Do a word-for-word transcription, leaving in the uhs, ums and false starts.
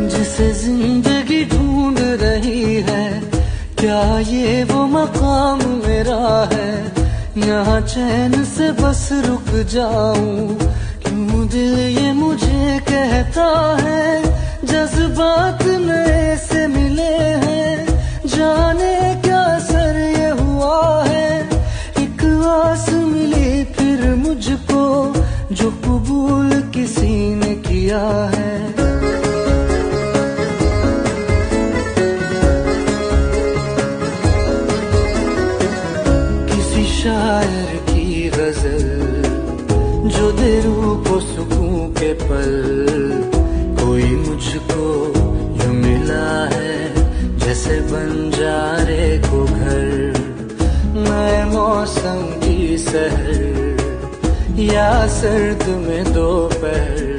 जिसे जिंदगी ढूंढ रही है, क्या ये वो मकाम मेरा है? यहाँ चैन से बस रुक जाऊं, क्यों दिल ये मुझे कहता है जज्बात नए से मिले हैं, जाने क्या असर ये हुआ है। एक आस मिली फिर मुझको जो कबूल किसी ने किया है। किसी शायर की गजल जो दे रूह को सुकून के पल, कोई मुझको यूं मिला है जैसे बंजारे को घर। नए मौसम की सहर या सर्द में दोपहर,